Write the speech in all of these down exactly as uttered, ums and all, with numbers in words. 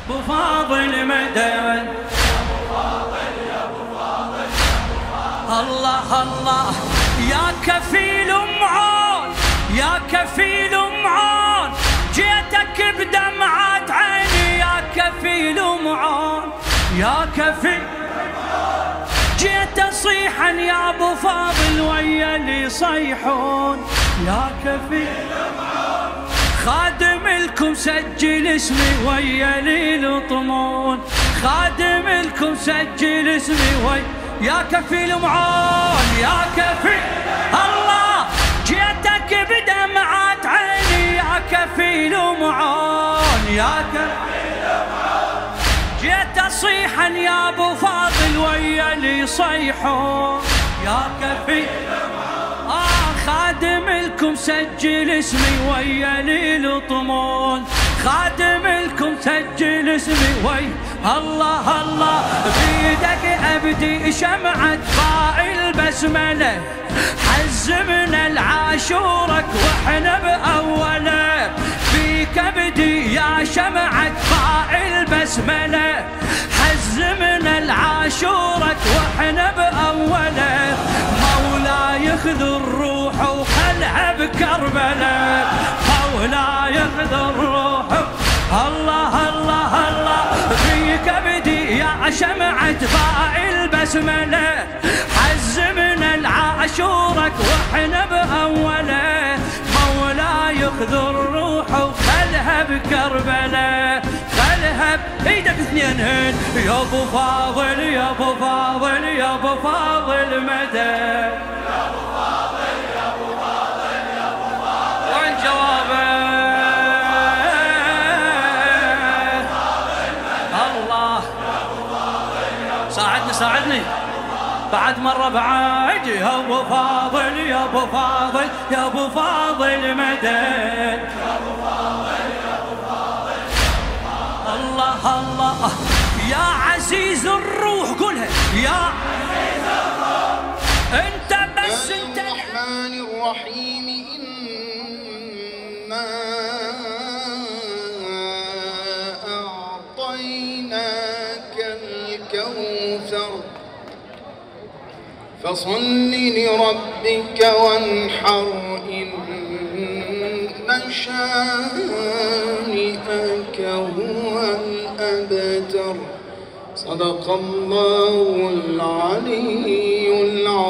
ابو فاضل مدد. الله الله يا كفيل معون، يا كفيل معون، جيتك بدمعات عيني يا كفيل معون، يا كفيل جيت اصيحا يا ابو فاضل ويا اللي يصيحون، يا كفيل خادم لكم سجل اسمي ويا اللي يلطمون، خادم لكم سجل اسمي ويا يا كفيل معون، يا كفيل الله جيتك بدمعات عيني يا كفيل معون، يا كفيل معون، جيت اصيحا يا ابو فاضل ويا اللي يصيحون، يا كفيل معون، آه خادم لكم سجل اسمي ويا اللي يلطمون، خادم لكم سجل اسمي ويا الله الله بيدك ابدي شمعة باء البسملة، حزمنا العاشورك واحنا باوله، فيك ابدي يا شمعة باء البسملة، حزمنا العاشورك واحنا باوله، مولاي خذ الروح وخلها بكربلاء، مولاي خذ الروح الله الله الله فيك ابدي يا شمعة باء البسملة، حزمنا العاشورك واحنا باوله، مولاي خذ الروح وخلها بكربلاء، خلها بايدك اثنينهن يا ابو فاضل، يا ابو فاضل، يا ابو فاضل مدد، يا ابو فاضل، يا ابو فاضل، يا ابو فاضل، وين جوابه؟ ساعدني ساعدني بعد مرة بعد يا ابو فاضل، يا ابو فاضل، يا ابو فاضل مدد، يا ابو فاضل، يا ابو فاضل، الله الله يا عزيز الروح قولها يا عزيز الروح، انت بس انت الرحمن الرحيم إنا أعطيناك الكوثر فصل لربك وانحر إن شانئك هو الأبتر. صدق الله العلي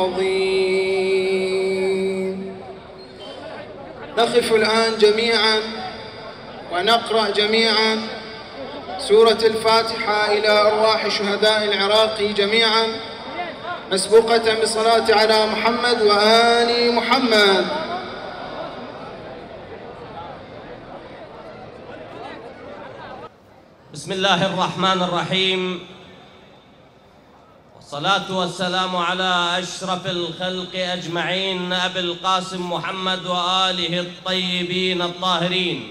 العظيم. نقف الآن جميعا ونقرأ جميعا سورة الفاتحة إلى أرواح شهداء العراق جميعا مسبوقة بالصلاة على محمد وآل محمد. بسم الله الرحمن الرحيم، والصلاة والسلام على أشرف الخلق أجمعين أبي القاسم محمد وآله الطيبين الطاهرين.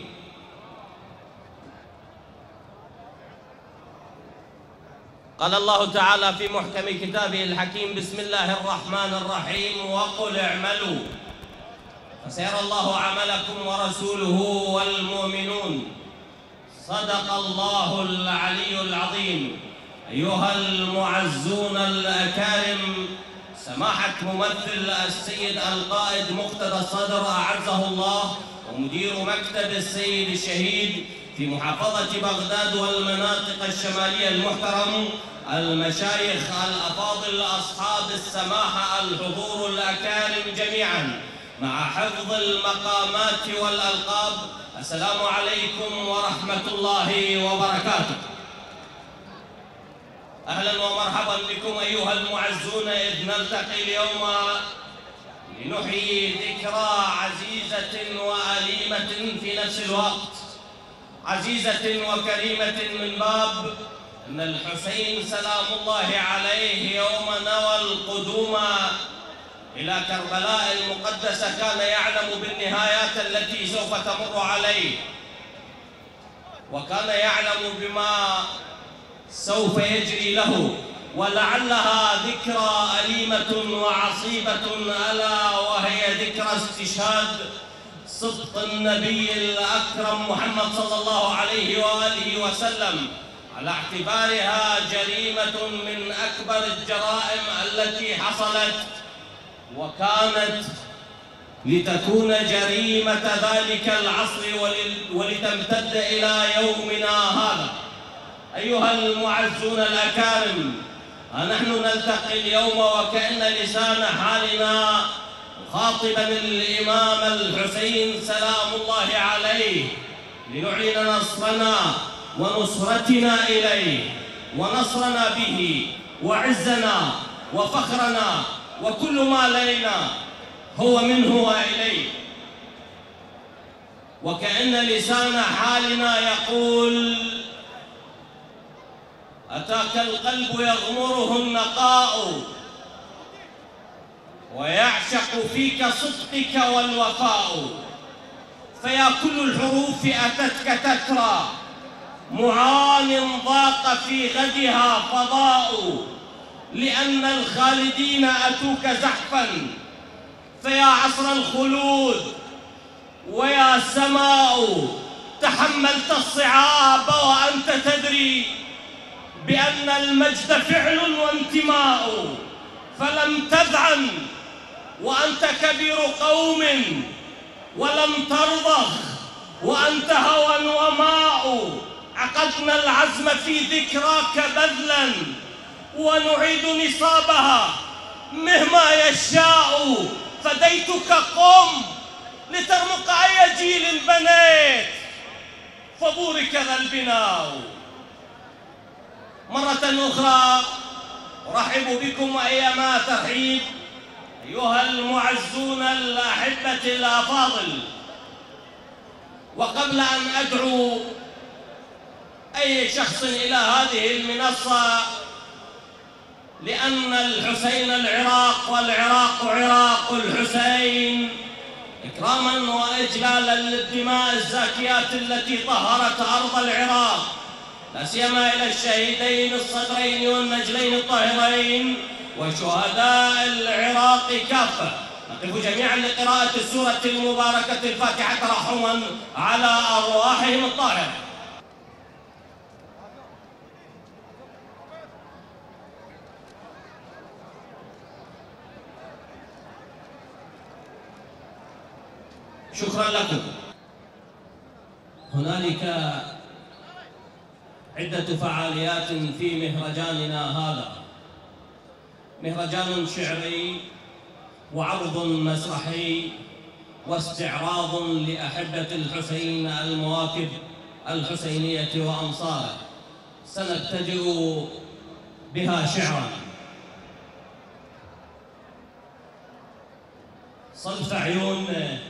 قال الله تعالى في محكم كتابه الحكيم: بسم الله الرحمن الرحيم، وقل اعملوا فسيرى الله عملكم ورسوله والمؤمنون. صدق الله العلي العظيم. أيها المعزون الأكارم، سماحة ممثل السيد القائد مقتدى الصدر أعزه الله، ومدير مكتب السيد الشهيد في محافظة بغداد والمناطق الشمالية المحترم، المشايخ الأفاضل أصحاب السماحة، الحضور الأكارم جميعا، مع حفظ المقامات والألقاب، السلام عليكم ورحمة الله وبركاته. أهلا ومرحبا بكم أيها المعزون، إذ نلتقي اليوم لنحيي ذكرى عزيزة وأليمة في نفس الوقت، عزيزة وكريمة من باب أن الحسين سلام الله عليه يوم نوى القدوم إلى كربلاء المقدسة كان يعلم بالنهايات التي سوف تمر عليه، وكان يعلم بما سوف يجري له، ولعلها ذكرى أليمة وعصيبة، ألا وهي ذكرى استشهاد صدق النبي الأكرم محمد صلى الله عليه وآله وسلم. على اعتبارها جريمة من أكبر الجرائم التي حصلت، وكانت لتكون جريمة ذلك العصر ولتمتد إلى يومنا هذا. أيها المعزون الأكارم، نحن نلتقي اليوم وكأن لسان حالنا مخاطبا الإمام الحسين سلام الله عليه لنعلن نصرنا ونصرتنا إليه، ونصرنا به، وعزنا وفخرنا وكل ما لدينا هو منه وإليه. وكأن لسان حالنا يقول: أتاك القلب يغمره النقاء ويعشق فيك صدقك والوفاء، فيا كل الحروف أتتك تترى معان ضاق في غدها فضاء، لأن الخالدين أتوك زحفا، فيا عصر الخلود ويا سماء تحملت الصعاب وأنت تدري بأن المجد فعل وانتماء، فلم تذعن وأنت كبير قوم، ولم ترضخ وأنت هوى وماء، عقدنا العزم في ذكراك بذلا ونعيد نصابها مهما يشاء، فديتك قم لترمق أي جيل بنيت فبورك ذا البناء. مرة أخرى أرحب بكم أيما ترحيب أيها المعزون الأحبة الأفاضل. وقبل أن أدعو أي شخص إلى هذه المنصة، لأن الحسين العراق والعراق عراق الحسين، إكراما وإجلالا للدماء الزاكيات التي طهرت أرض العراق، لا سيما إلى الشهيدين الصدرين والنجلين الطاهرين وشهداء العراق كافة، نقف جميعا لقراءة السورة المباركة الفاتحة ترحما على أرواحهم الطاهرة. شكرا لكم. هنالك عدة فعاليات في مهرجاننا هذا، مهرجان شعري وعرض مسرحي واستعراض لأحبة الحسين المواكب الحسينية وأمصاره. سنبتدئ بها شعرا. صلف عيون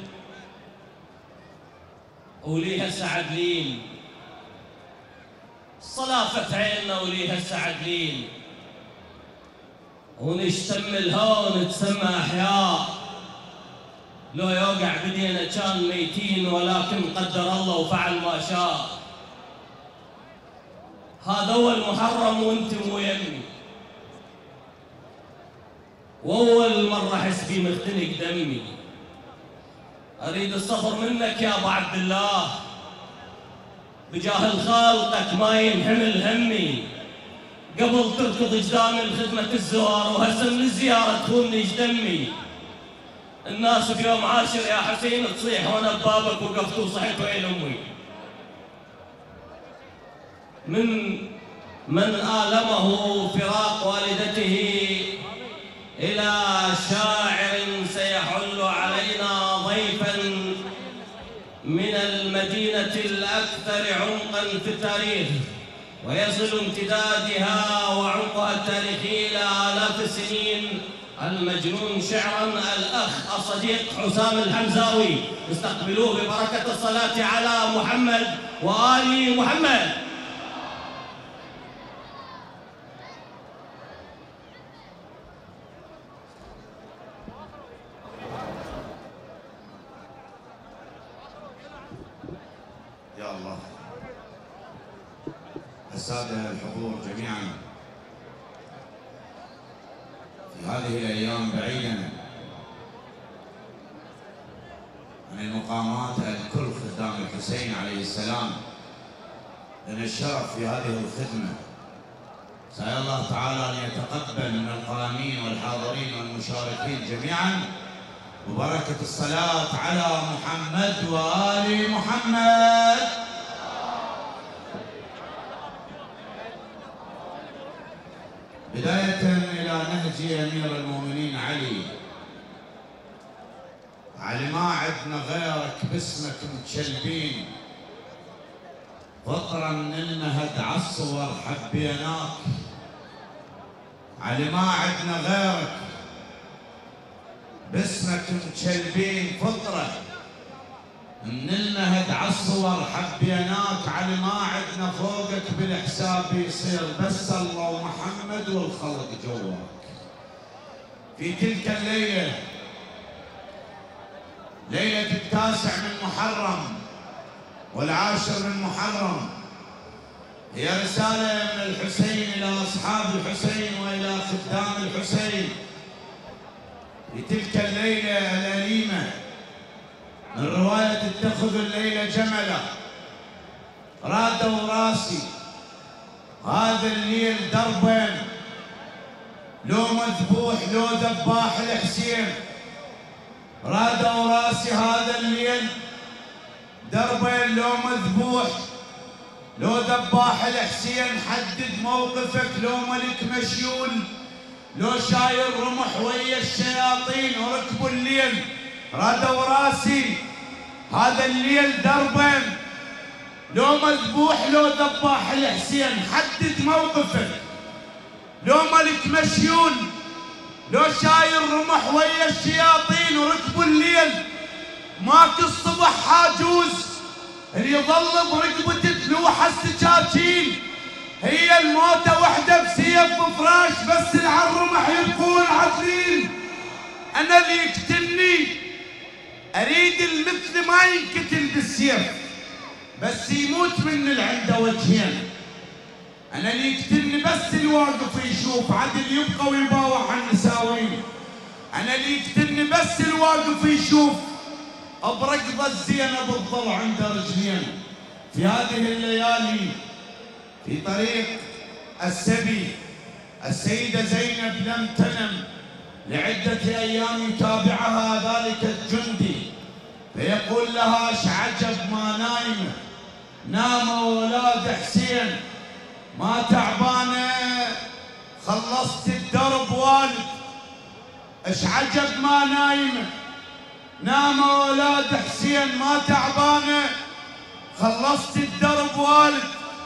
وليها السعدلين، صلافة عيننا وليها السعدلين، ونشتم الهون نتسمى أحياء، لو يوقع بدينا كان ميتين، ولكن قدر الله وفعل ما شاء. هذا هو المحرم وانتم ويمي، وأول مرة أحس بي مختنق دمي. أريد الصبر منك يا أبو عبد الله، بجاه خالقك ما ينحمل همي، قبل تركض جدام الخدمة الزوار وهسه من الزيارة تخونج دمي. الناس بيوم عاشر يا حسين تصيح وانا ببابك وقفت وصحيت ويل امي. من من آلمه فراق والدته إلى شاعر سيحل علينا ضيفا من المدينة الأكثر عمقا في التاريخ، ويصل امتدادها وعمقها التاريخي إلى آلاف السنين، المجنون شعرا الأخ الصديق حسام الحمزاوي. استقبلوه ببركة الصلاة على محمد وآل محمد. يا الله. السادة الحضور جميعا، في هذه الأيام بعيدا عن المقامات الكل خدام الحسين عليه السلام، لنا الشرف في هذه الخدمة. سأل الله تعالى أن يتقبل من القائمين والحاضرين والمشاركين جميعا، وبركة الصلاة على محمد وآل محمد. بداية إلى نهج أمير المؤمنين علي. علي ما عدنا غيرك باسمك متشلبين، فطرة من المهد عالصور حبيناك. علي ما عدنا غيرك باسمك متشلبين، فطرة من المهد عالصور حبيناك. علي ما عدنا فوقك بالحساب يصير، بس الله ومحمد والخلق جواك. في تلك الليلة، ليلة التاسع من محرم والعاشر من محرم، هي رسالة من الحسين إلى أصحاب الحسين وإلى خدام الحسين. في تلك الليلة الأليمة، من رواية اتخذ الليلة جملا رادوا راسي، هذا الليل دربين، لو مذبوح لو ذباح الحسين. رادوا راسي هذا الليل دربين، لو مذبوح لو ذباح الحسين. حدد موقفك لو ملك مشيول، لو شايل رمح ويا الشياطين وركبوا الليل. رادوا راسي هذا الليل دربين، لو مذبوح لو ذباح الحسين. حدد موقفك لو ملك مشيول، لو شايل رمح ويا الشياطين وركبوا الليل. ماك الصبح حاجوز اللي يظل بركبته تلوح السكاكين. هي الموتة وحدة بسيف بفراش، بس العالرمح يبقون عدلين. انا اللي يقتلني اريد المثل ما ينقتل بالسيف، بس يموت من اللي عنده وجهين. انا اللي يقتلني بس الواقف يشوف، عدل يبقى ويباوع عن النساوين. انا اللي يقتلني بس الواقف يشوف، بركضة الزينة بالضلع عند رجلين. في هذه الليالي في طريق السبي، السيدة زينب لم تنم لعدة أيام، يتابعها ذلك الجندي فيقول لها اش عجب ما نايمة، ناموا أولاد حسين ما تعبانة، خلصت الدرب والد. اش عجب ما نايمة، ناموا أولاد حسين ما تعبانة، خلصت الدرب والد.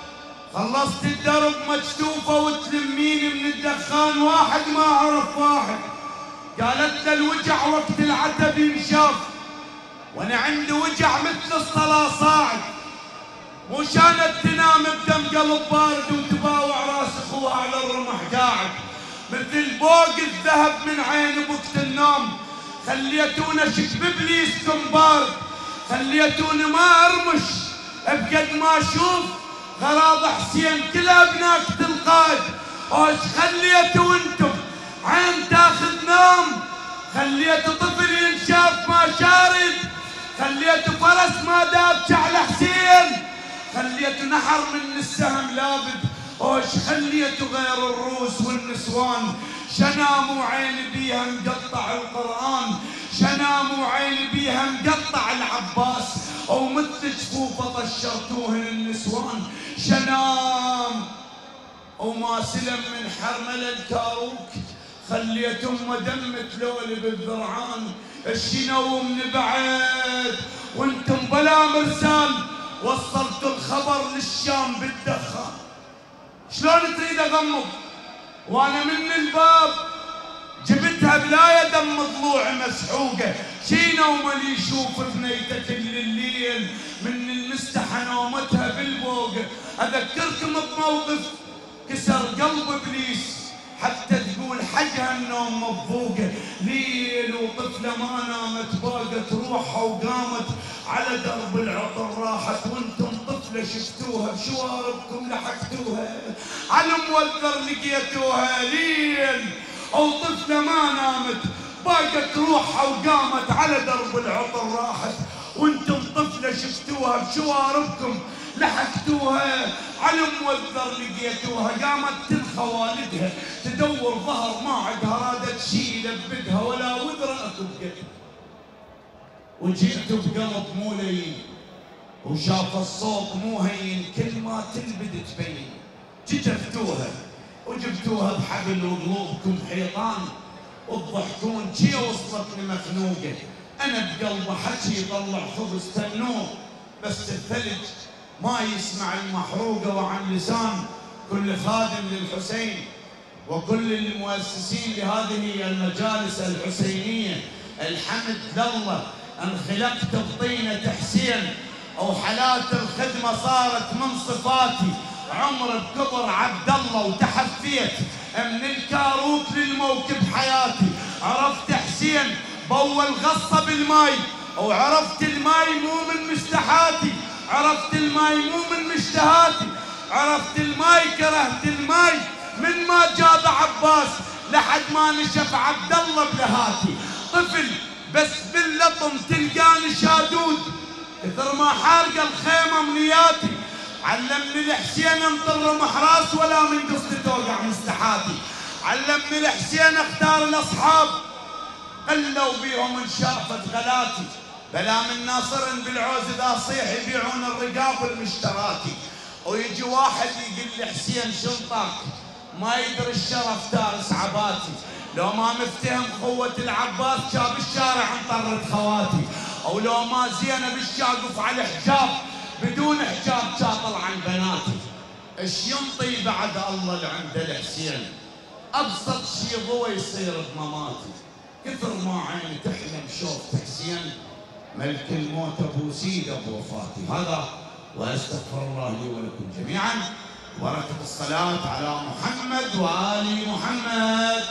خلصت الدرب مكتوفة وتلميني من الدخان، واحد ما عرف واحد. قالت له الوجع وقت العتب ينشاف، وانا عندي وجع مثل الصلاة صاعد. مو شانت تنام بدم قلب بارد وتباوع راس اخوها على الرمح قاعد، مثل بوق الذهب من عين بوقت النوم. خليتونا شكب ابليسكم بارد، خليتوني ما ارمش بقد ما اشوف غراض حسين كل ابناك تلقاد. وش خليتوا انتم عين تاخذ نوم، خليتوا طفل ينشاف ما شارد، خليتوا فرس ما داب على حسين، خليتوا نحر من السهم لابد. وش خليتوا غير الروس والنسوان، شنام وعيني بيها مقطع القرآن، شنام وعيني بيها مقطع العباس، ومثل جفوفه طشرتوهن النسوان. شنام وما سلم من حرمل الكاروك، خليت ام دم تلولي بالذرعان. الشنو من بعد وانتم بلا مرسال، وصلتوا الخبر للشام بالدخان. شلون تريد اغمض وانا من الباب جبتها بلاية دم ضلوعي مسحوقة؟ شينا ومن يشوف بنيته كل الليل من المستحى نومتها بالبوقة. اذكركم بموقف كسر قلب ابليس حتى تقول حجها النوم مضبوقة. ليل وطفلة ما نامت باقت روحها وقامت على درب العطر راحت، وانتم طفلة شفتوها بشواربكم لحقتوها، على موذر لقيتوها. ليل وطفلة ما نامت باقت روحها وقامت على درب العطر راحت، وانتم طفلة شفتوها بشواربكم لحقتوها على موذر لقيتوها، قامت تلخى والدها تدور ظهر ما عندها، رادت شي يلبدها ولا وذرة اكو بقدها. وجئت بقلب مو لين وشاف الصوت مو هين، كل ما تلبد تبين. جتفتوها وجبتوها بحبل وقلوبكم حيطان، وتضحكون شي وصلتني مخنوقه. انا بقلبه حكي يطلع خبز تنور، بس الثلج ما يسمع المحروقه. وعن لسان كل خادم للحسين وكل المؤسسين لهذه المجالس الحسينيه، الحمد لله ان خلقت بطينه حسين، او حالات الخدمه صارت من صفاتي. عمر بكبر عبد الله وتحفيت من الكاروت للموكب حياتي. عرفت حسين بول غصه بالماي، وعرفت الماي مو من مشتهاتي. عرفت الماي مو من مشتهاتي. عرفت الماي كرهت الماي من ما جاب عباس لحد ما نشف عبد الله بلهاتي. طفل بس باللطم تلقاني شادود، كثر ما حارقه الخيمه منياتي. علمني الحسين انطر محراس ولا من قصتي توقع مستحاتي. علمني الحسين اختار الاصحاب قلوا بيهم انشرفت غلاتي. بلا من ناصر بالعوز اذا صيح يبيعون الرقاب المشتراتي. ويجي واحد يقول لي حسين شنطك، ما يدري الشرف دارس عباتي. لو ما مفتهم قوة العباس شاب الشارع انطرت خواتي. او لو ما زينب الشاقف على حجاب بدون حجاب شاطل عن بناتي. ايش ينطي بعد الله اللي عنده الحسين؟ ابسط شي ضوء يصير بمماتي. كثر ما عيني تحلم شوفت حسين، ملك الموت ابو سيد ابو وفاتي. هذا واستغفر الله لي ولكم جميعا. بركة الصلاة على محمد وآل محمد.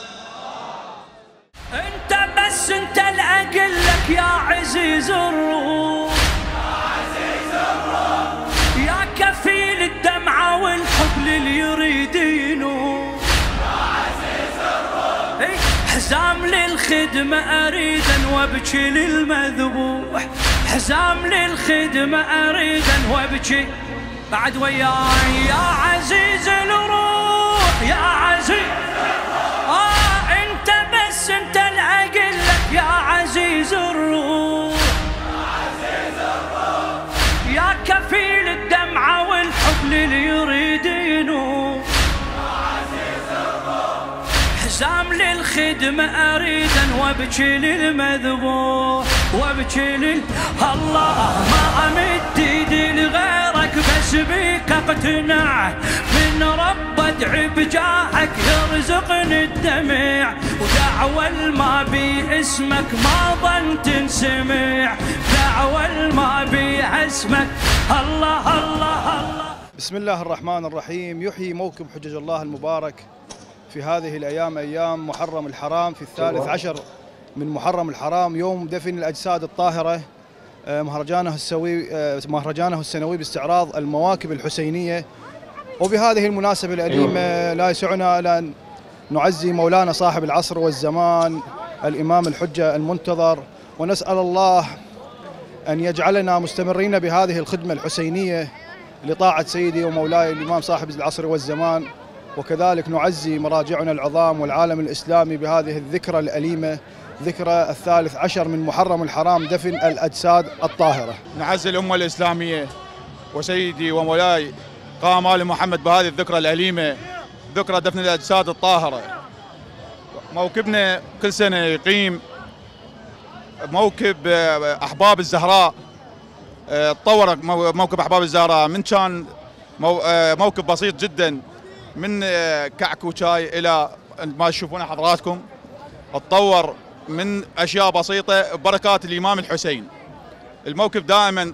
انت بس انت اللي اقول لك يا عزيز الروح، يا عزيز الروح، يا كفيل الدمعة والحب للي يريد ينور، يا عزيز الروح. حزام للخدمة اريدا وابكي للمذبوح، حزام للخدمة اريدا وابكي بعد وياي يا عزيز الروح، يا عزيز الروح. آه انت بس انت العقل لك يا عزيز الروح، يا عزيز الروح، يا كفيل الدمعة والحب للي يريد ينور، يا عزيز الروح. حزام للخدمة اريدا وابكي للمذبوح، وابكي لل الله ما امد ايدي لغيرك بس بيك اقتنع. من رب ادعي بجاهك يرزقني الدمع، ودعوى الما بي اسمك ما ظن تنسمع. دعوى الما بي اسمك الله الله الله. بسم الله الرحمن الرحيم. يحيي موكب حجج الله المبارك في هذه الأيام، أيام محرم الحرام، في الثالث عشر من محرم الحرام، يوم دفن الأجساد الطاهرة، مهرجانه السوي مهرجانه السنوي باستعراض المواكب الحسينية. وبهذه المناسبة الأليمة لا يسعنا إلا أن نعزي مولانا صاحب العصر والزمان الإمام الحجة المنتظر، ونسأل الله أن يجعلنا مستمرين بهذه الخدمة الحسينية لطاعة سيدي ومولاي الإمام صاحب العصر والزمان. وكذلك نعزي مراجعنا العظام والعالم الإسلامي بهذه الذكرى الأليمة، ذكرى الثالث عشر من محرم الحرام، دفن الأجساد الطاهرة. نعزي الأمة الإسلامية وسيدي ومولاي قام آل محمد بهذه الذكرى الأليمة، ذكرى دفن الأجساد الطاهرة. موكبنا كل سنة يقيم موكب أحباب الزهراء. تطور موكب أحباب الزهراء من كان موكب بسيط جدا من كعك وشاي إلى ما تشوفونه حضراتكم، تطور من أشياء بسيطة ببركات الإمام الحسين. الموكب دائما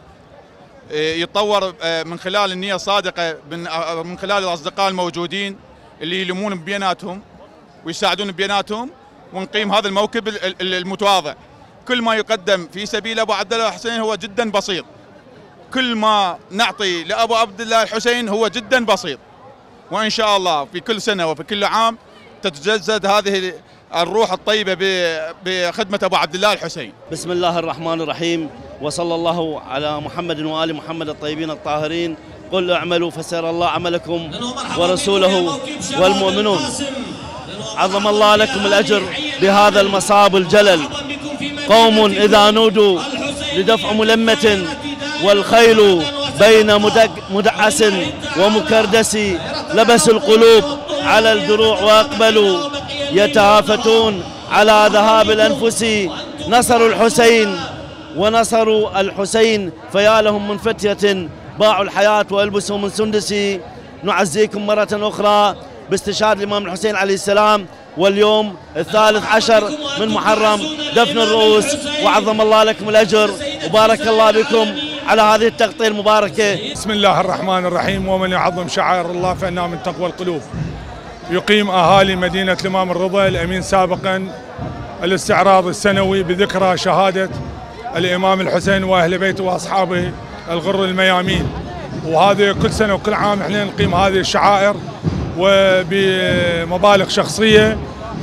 يتطور من خلال النية الصادقة، من خلال الأصدقاء الموجودين اللي يلمون بيناتهم ويساعدون بيناتهم، ونقيم هذا الموكب المتواضع. كل ما يقدم في سبيل أبو عبد الله الحسين هو جدا بسيط، كل ما نعطي لأبو عبد الله الحسين هو جدا بسيط. وإن شاء الله في كل سنة وفي كل عام تتجدد هذه الروح الطيبة بخدمة أبو عبد الله الحسين. بسم الله الرحمن الرحيم، وصلى الله على محمد وآل محمد الطيبين الطاهرين. قل اعملوا فسيرى الله عملكم ورسوله والمؤمنون. عظم الله لكم الأجر بهذا المصاب الجلل. قوم إذا نودوا لدفع ملمة والخيل بين مدعس ومكردس لبسوا القلوب على الدروع وأقبلوا يتهافتون على ذهاب الأنفس. نصروا الحسين ونصروا الحسين، فيا لهم من فتية باعوا الحياة وألبسوا من سندس. نعزيكم مرة أخرى باستشهاد الإمام الحسين عليه السلام، واليوم الثالث عشر من محرم دفن الرؤوس، وعظم الله لكم الأجر وبارك الله بكم على هذه التغطية المباركة. بسم الله الرحمن الرحيم. ومن يعظم شعائر الله فإنها من تقوى القلوب. يقيم أهالي مدينة الإمام الرضا الأمين سابقا الاستعراض السنوي بذكرى شهادة الإمام الحسين وأهل بيته وأصحابه الغر الميامين، وهذا كل سنة وكل عام احنا نقيم هذه الشعائر وبمبالغ شخصية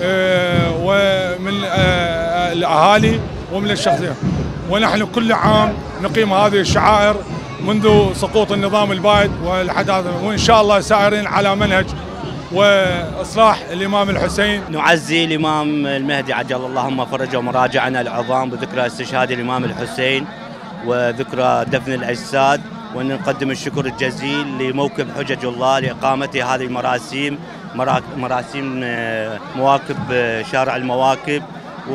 ومن الأهالي ومن الشخصية، ونحن كل عام نقيم هذه الشعائر منذ سقوط النظام البائد ولحد هذا، وإن شاء الله سائرين على منهج وإصلاح الإمام الحسين. نعزي الإمام المهدي عجل اللهم فرجه ومراجعنا العظام بذكرى استشهاد الإمام الحسين وذكرى دفن الأجساد، وأن نقدم الشكر الجزيل لموكب حجج الله لإقامة هذه المراسيم، مراسيم مواكب شارع المواكب،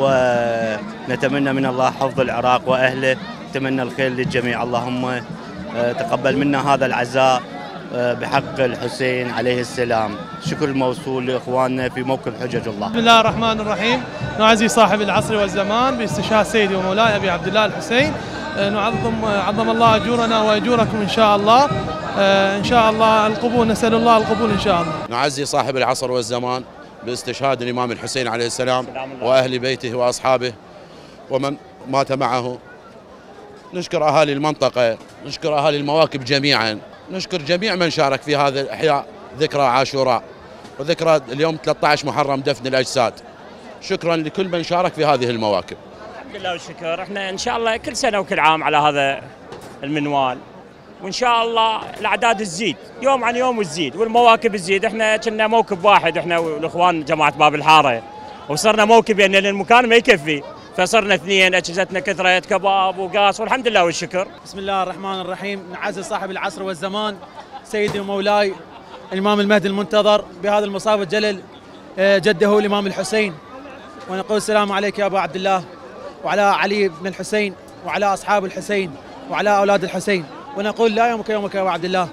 ونتمنى من الله حفظ العراق وأهله، نتمنى الخير للجميع. اللهم تقبل منا هذا العزاء بحق الحسين عليه السلام. شكر الموصول لإخواننا في موكب حجج الله. بسم الله الرحمن الرحيم. نعزي صاحب العصر والزمان باستشهاد سيدي ومولاي أبي عبد الله الحسين. نعظم عظم الله أجورنا وأجوركم إن شاء الله. إن شاء الله القبول، نسأل الله القبول إن شاء الله. نعزي صاحب العصر والزمان باستشهاد الإمام الحسين عليه السلام وأهل بيته وأصحابه ومن مات معه. نشكر أهالي المنطقة، نشكر أهالي المواكب جميعا، نشكر جميع من شارك في هذا الإحياء ذكرى عاشوراء وذكرى اليوم ثلاثة عشر محرم دفن الأجساد. شكرا لكل من شارك في هذه المواكب. الحمد لله والشكر. احنا ان شاء الله كل سنه وكل عام على هذا المنوال، وان شاء الله الاعداد تزيد يوم عن يوم وتزيد والمواكب تزيد. احنا كنا موكب واحد احنا والاخوان جماعه باب الحاره، وصرنا موكبين لان المكان ما يكفي، فصرنا اثنين، اجهزتنا كثرت كباب وقاص والحمد لله والشكر. بسم الله الرحمن الرحيم. نعزي صاحب العصر والزمان سيدي ومولاي الامام المهدي المنتظر بهذا المصاب الجلل جده الامام الحسين، ونقول السلام عليك يا ابو عبد الله وعلى علي بن الحسين وعلى اصحاب الحسين وعلى اولاد الحسين، ونقول لا يومك يومك يا ابو عبد الله،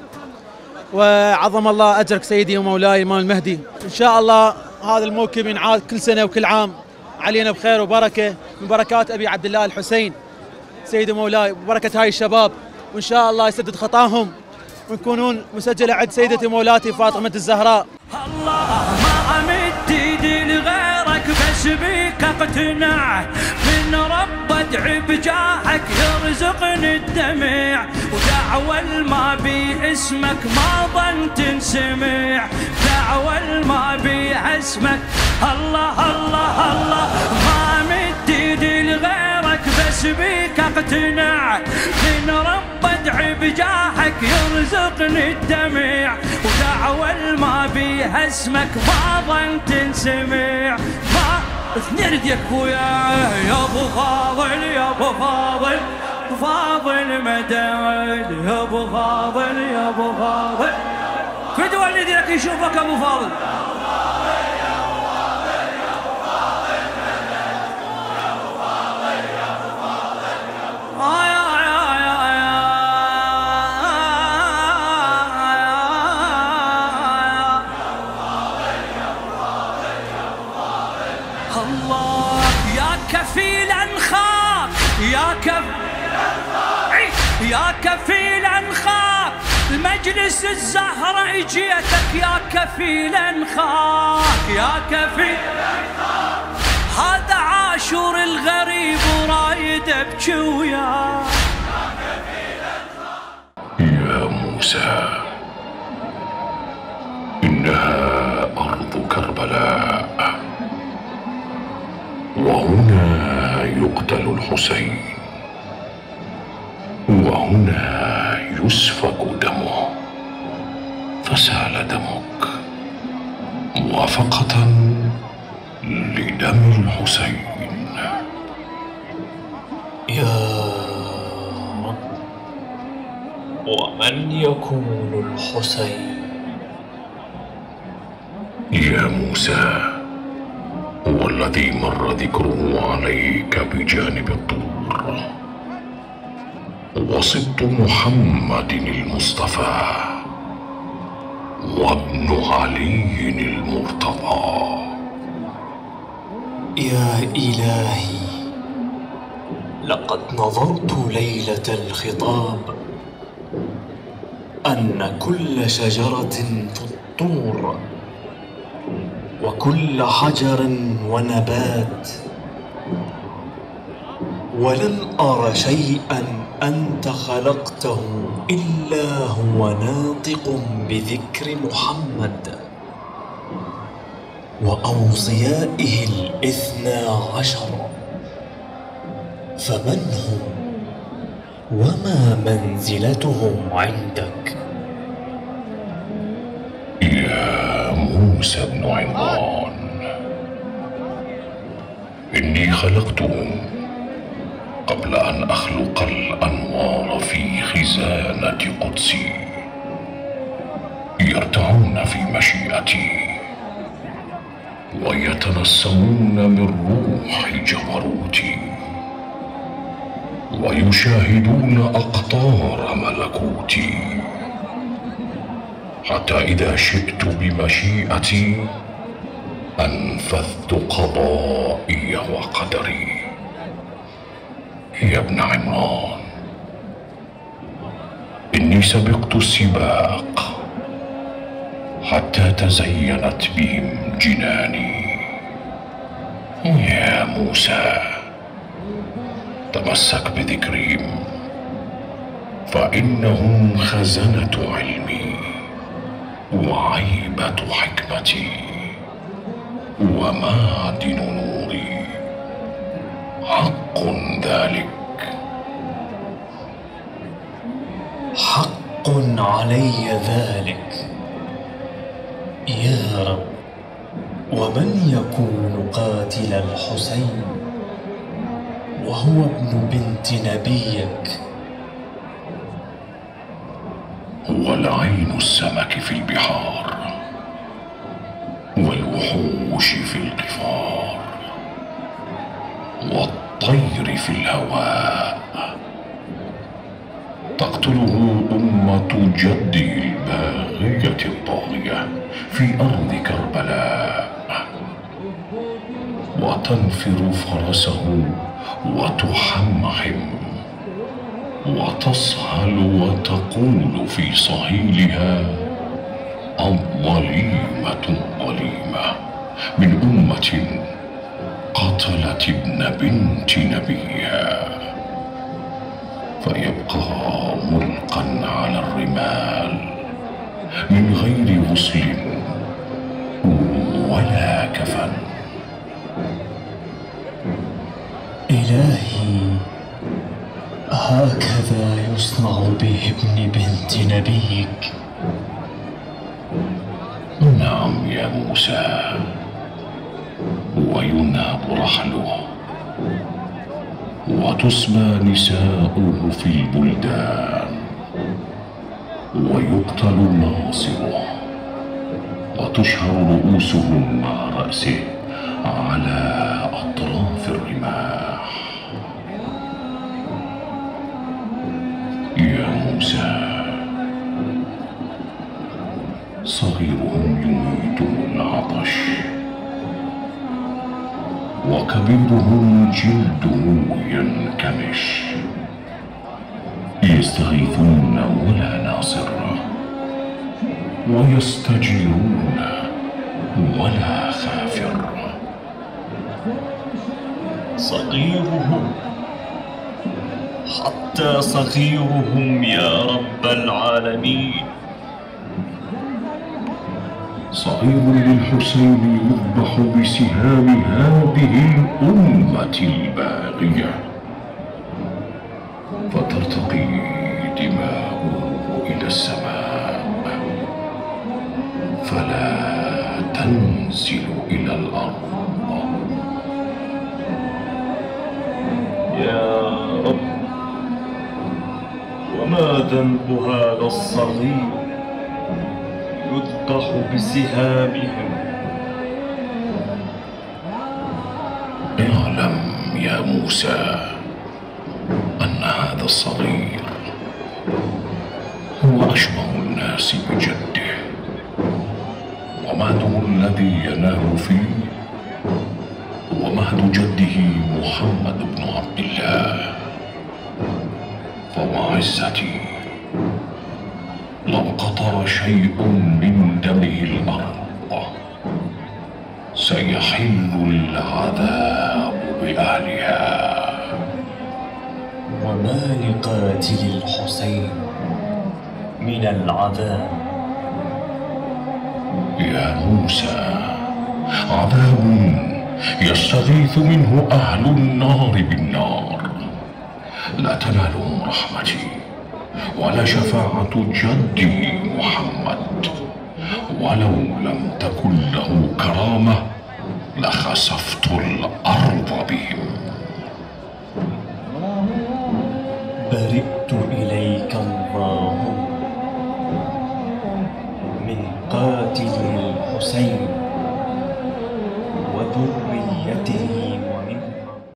وعظم الله اجرك سيدي ومولاي الامام المهدي. ان شاء الله هذا الموكب ينعاد كل سنه وكل عام علينا بخير وبركه من بركات ابي عبد الله الحسين سيدي ومولاي، ببركه هاي الشباب، وان شاء الله يسدد خطاهم ونكونون مسجله عند سيدتي مولاتي فاطمه الزهراء. الله ما امد ايدي لغيرك بس بيك اقتنع، من رب ادعي بجاحك يرزقني الدمع، ودعوى ما بي اسمك ما ظن تنسمع، دعوى ما بي اسمك. الله الله الله ما امد ايدي لغيرك بس بيك اقتنع، من رب ادعي بجاحك يرزقني الدمع، ودعوى ما بي اسمك ما ظن تنسمع. ما اثنين يكفويا يا ابو فاضل يا ابو فاضل فاضل مدد يا ابو فاضل يا ابو فاضل، كل والديك يشوفك ابو فاضل. الله يا كفيلا خاف يا كف يا كفيلا خاف المجلس الزهرة اجيتك يا كفيلا خاف يا كفيلا خاف، هذا عاشور الغريب ورايد ابكي وياه. يا موسى إنها أرض كربلاء، يقتل الحسين، وهنا يسفك دمه، فسال دمك موافقة لدم الحسين. يا رب، ومن يكون الحسين؟ يا موسى، هو الذي مر ذكره عليك بجانب الطور، وصبت محمد المصطفى وابن علي المرتضى. يا إلهي، لقد نظرت ليلة الخطاب أن كل شجرة في الطور وكل حجر ونبات، ولم أر شيئا أنت خلقته إلا هو ناطق بذكر محمد وأوصيائه الاثنا عشر، فمن هم وما منزلتهم عندك؟ يا موسى بن عمران، إني خلقتهم قبل أن أخلق الأنوار في خزانة قدسي، يرتعون في مشيئتي ويتنسمون من روح جبروتي، ويشاهدون أقطار ملكوتي، حتى إذا شئت بمشيئتي أنفذت قضائي وقدري. يا ابن عمران، إني سبقت السباق حتى تزينت بهم جناني. يا موسى، تمسك بذكرهم، فإنهم خزنة علمي وعيبة حكمتي ومعدن نوري. حق ذلك. حق علي ذلك يا رب. ومن يكون قاتل الحسين وهو ابن بنت نبيك؟ هو العين السمك في البحار والوحوش في القفار والطير في الهواء. تقتله أمة جده الباغية الطاغية في أرض كربلاء، وتنفر فرسه وتحمحم وتصهل وتقول في صهيلها: الظليمة الظليمة من أمة قتلت ابن بنت نبيها، فيبقى ملقا على الرمال من غير غسل ولا كفن. إلهي، هكذا يصنع به ابن بنت نبيك؟ نعم يا موسى، وينهب رحله وتسمى نساؤه في البلدان، ويقتل ناصره وتشهر رؤوسهم مع رأسه على أطراف الرماح. يا موسى، صغيرهم يميته العطش، وكبيرهم جلده ينكمش، يستغيثون ولا ناصر، ويستجيرون ولا خافر. صغيرهم، حتى صغيرهم يا رب العالمين. صغير للحسين يذبح بسهام هذه الأمة الباغية، فترتقي دماؤه إلى السماء فلا تنزل إلى الأرض. يا رب، وما ذنب هذا الصغير يذبح بسهامهم؟ اعلم يا موسى أن هذا الصغير هو أشبه الناس بجده، ومهده الذي ينال فيه هو مهد جده محمد بن عبد الله. فوعزتي لو قطر شيء من دمه الأرض سيحل العذاب بأهلها. وما لقاتل الحسين من العذاب؟ يا موسى، عذاب يستغيث منه أهل النار بالنار، لا تنالهم رحمتي ولا شفاعة جدي محمد، ولو لم تكن له كرامة لخسفت الأرض بهم. برئت إليك اللهم من قاتل الحسين